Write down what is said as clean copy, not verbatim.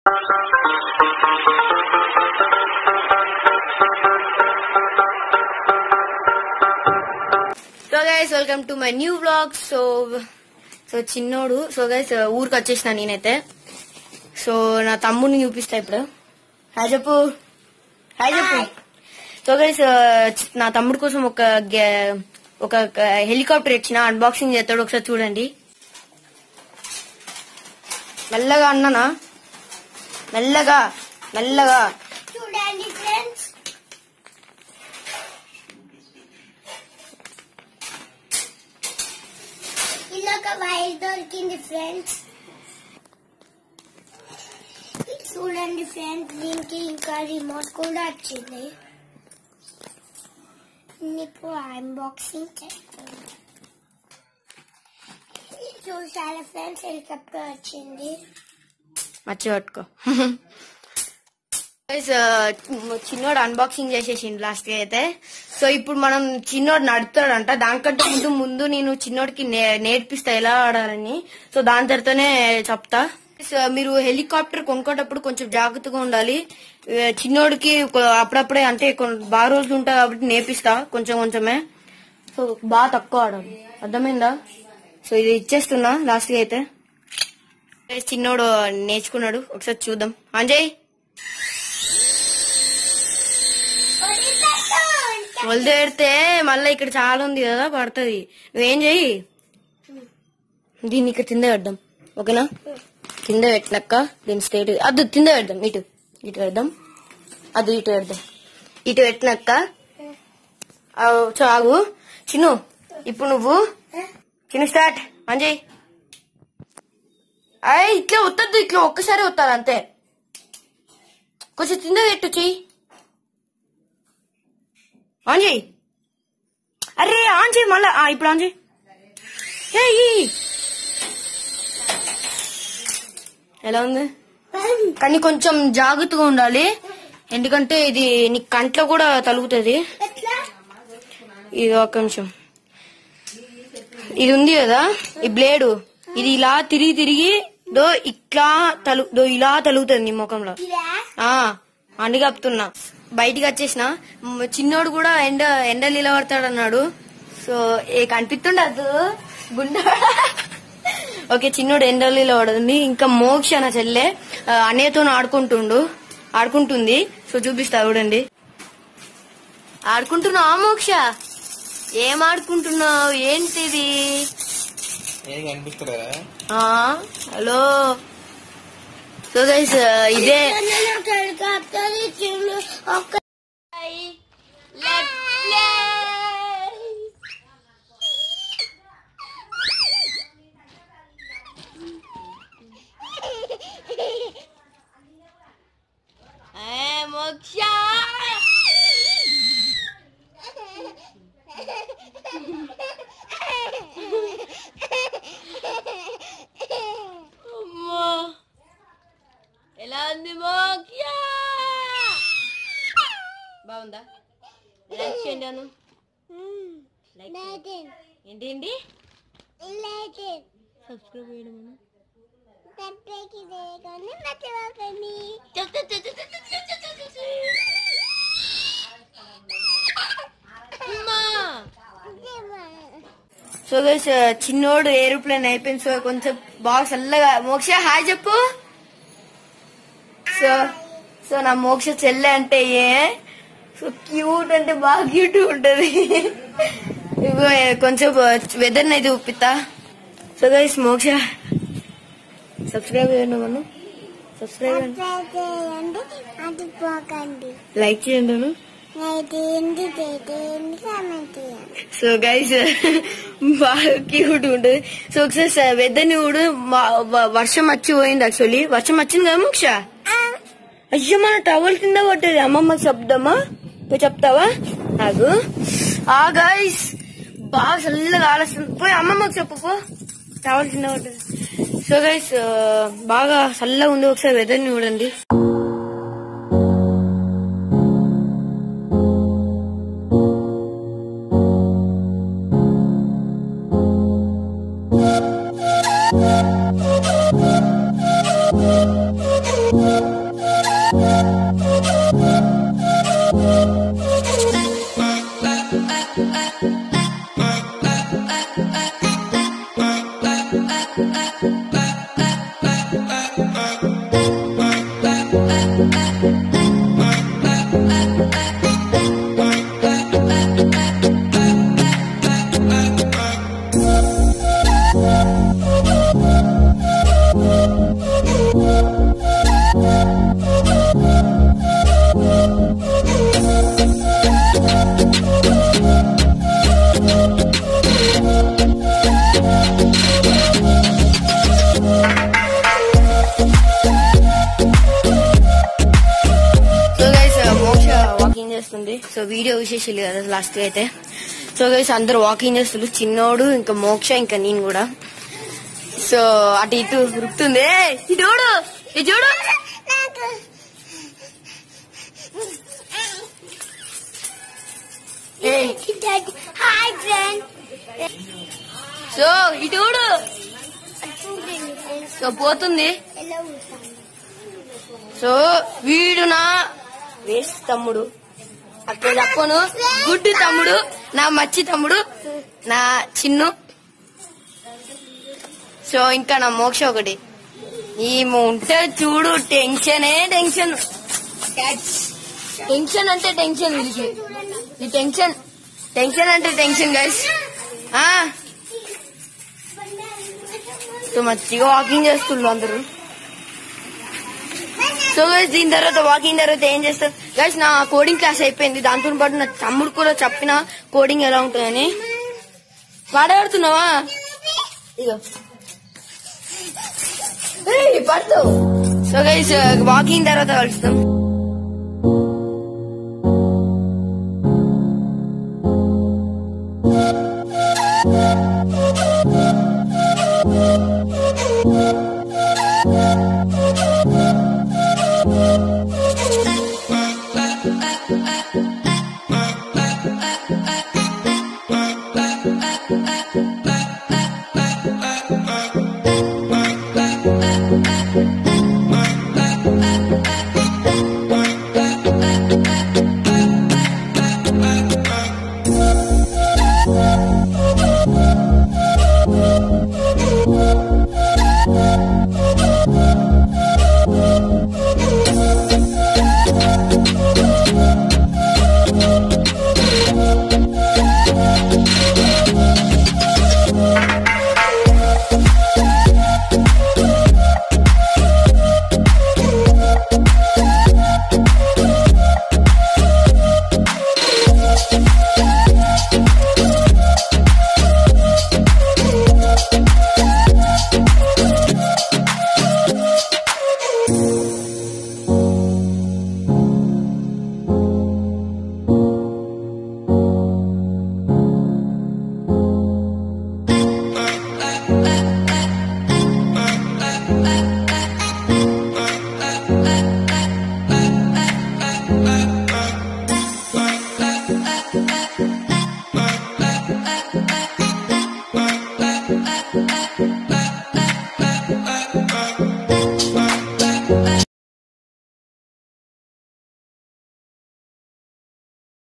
So guys, welcome to my new vlog. So చిన్నోడు. So guys ఊరికి వచ్చేసిన నేనైతే. సో నా తమ్ముడిని చూపిస్తా ఇప్పుడు. హాయ్ చెప్పు. సో గైస్ నా తమ్ముడి కోసం ఒక హెలికాప్టర్ ఇచ్చిన, అన్బాక్సింగ్ చేస్తాడు, ఒకసారి చూడండి. మెల్లగా అన్నానా, మెల్లగా చూడండి ఫ్రెండ్స్. ఇలా ఒక వైర్ దొరికింది ఫ్రెండ్స్. చూడండి ఫ్రెండ్స్, దీనికి ఇంకా రిమోట్ కూడా వచ్చింది. ఇప్పుడు అన్బాక్సింగ్ చేస్తాను. చూసారా ఫ్రెండ్స్, హెలికాప్టర్ వచ్చింది. మర్చిపోయి పట్టుకో. చిన్నోడు అన్బాక్సింగ్ చేసేసిండు లాస్ట్ గా అయితే. సో ఇప్పుడు మనం చిన్నోడు నడుపుతాడంట. దానికంటే ముందు నేను చిన్నోడికి నేర్పిస్తా ఎలా ఆడాలని. సో దాని తర్వాతనే చెప్తా. మీరు హెలికాప్టర్ కొనుక్కోటప్పుడు కొంచెం జాగ్రత్తగా ఉండాలి. చిన్నోడికి అప్పుడప్పుడే అంటే బాగా రోజులు ఉంటాయి కాబట్టి నేర్పిస్తా కొంచెమే. సో బాగా తక్కువ ఆడాలి, అర్థమైందా? సో ఇది ఇచ్చేస్తున్నా లాస్ట్ గా అయితే. చిన్నోడు నేర్చుకున్నాడు, ఒకసారి చూద్దాం. అంజయ్ వదిలేడితే మళ్ళీ ఇక్కడ చాలా ఉంది కదా, పడుతుంది. నువ్వేం చెయ్యి, దీన్ని ఇక్కడ కింద పెడదాం, ఓకేనా? కింద పెట్టినాక దీన్ని స్ట్రైట్ అది కింద పెడదాం. ఇటు పెడదాం, అది ఇటు పెడదాం. ఇటు పెట్టినాక చాగు చిన్ను. ఇప్పుడు నువ్వు చిన్ను స్టార్ట్. అంజయ్ ఇట్లా వద్దద్దు, ఇట్లా ఒక్కసారి వస్తారు అంతే. కొంచెం కింద పెట్టు చెయ్యి. ఆన్ చేయి. అరే ఆన్ చేయి మళ్ళా. ఇప్పుడు ఆన్ చేయి. ఎలా ఉంది? కానీ కొంచెం జాగ్రత్తగా ఉండాలి, ఎందుకంటే ఇది నీ కంట్లో కూడా తలుగుతుంది. ఇది ఒక నిమిషం. ఇది ఉంది కదా ఈ బ్లేడు, ఇది ఇలా తిరిగి ఇలా తలుగుతుంది నీ ముఖంలో. అండి కప్పుతున్నా. బయటికి వచ్చేసిన. చిన్నోడు కూడా ఎండ నిలబడతాడు అన్నాడు. సో కనిపిస్తుండదు గుండె. ఓకే, చిన్నోడు ఎండలు నిలబడుతుంది. ఇంకా మోక్ష నా చెల్లె అన్నయ్యతో ఆడుకుంటుంది. సో చూపిస్తా చూడండి. ఆడుకుంటున్నావా మోక్ష? ఏం ఆడుకుంటున్నావు? ఏంటిది? హలో. సో గైస్ ఇదే మోక్ష. ఎలా ఉంది మోక్ష? బాగుందా? లైక్ చేయండి అను. ఏంటి సబ్స్క్రైబ్ చేయడం సో గైస్ చిన్నోడు ఏరోప్లేన్ అయిపోయింది. సో కొంచెం బాగా చల్లగా. మోక్ష హాయ్ చెప్పు. సో నా మోక్ష చెల్లె అంటే సో క్యూట్, అంటే బాగా క్యూట్ ఉంటది. కొంచెం వెదర్ అయితే ఉప్పితా. సో గైస్ మోక్ష సబ్స్క్రైబ్ చేయండి, మనం సబ్స్క్రైబ్ చేయండి, లైక్ చేయండి. సో గైస్ బాగా క్యూట్ ఉంటుంది. సో ఒకసారి వెదర్ ని కూడా వర్షం వచ్చి పోయింది. యాక్చువల్లీ వర్షం వచ్చింది కదా మోక్ష? అయ్యో మన టవల్ కింద పట్టేది. అమ్మమ్మకి చెప్దామా? పోయి చెప్తావా? నాకు గైస్ బాగా చల్లగా ఆలస్యం. పోయి అమ్మమ్మకి చెప్పు, పో. టవల్ కింద పట్టేది. సో గైస్ బాగా చల్లగా ఉంది. ఒకసారి వెదర్ ని చూడండి. ఉంది. సో వీడియో చూసేసిల్లు కదా లాస్ట్ అయితే. సో గైస్ అందరు వాకింగ్ చేస్తున్నారు, చిన్నోడు ఇంకా మోక్ష ఇంకా నేను కూడా. సో అటు ఇటు ఉరుకుతుంది. ఇది చూడు, ఇది చూడు. Hi friend. సో ఇటు చూడు. సో పోతుంది. సో వీడు నా వేస్ట్ తమ్ముడు, అక్కడ చెప్పను, గుడ్డు తమ్ముడు, నా మచ్చి తమ్ముడు, నా చిన్ను. సో ఇంకా నా మోక్ష ఒకటి. ఈమె ఉంటే చూడు టెన్షనే టెన్షన్. టెన్షన్ అంటే టెన్షన్, వీడికి ఈ టెన్షన్, టెన్షన్ అంటే టెన్షన్ గైస్. సో మంచిగా వాకింగ్ చేస్తున్నారు అందరూ. సో గైస్ దీని తర్వాత వాకింగ్ తర్వాత ఏం చేస్తారు గైస్, నా కోడింగ్ క్లాస్ అయిపోయింది. దాంతో పాటు నా తమ్ముడు కూడా చెప్పిన కోడింగ్ ఎలా ఉంటుందని. వాడాడుతున్నావా? ఇదో పడతావు. సో గైస్ వాకింగ్ తర్వాత కలుస్తాం.